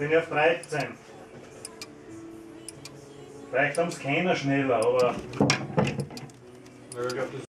bin ich auf 13. Vielleicht haben es keiner schneller, aber. Ja, ich glaube, das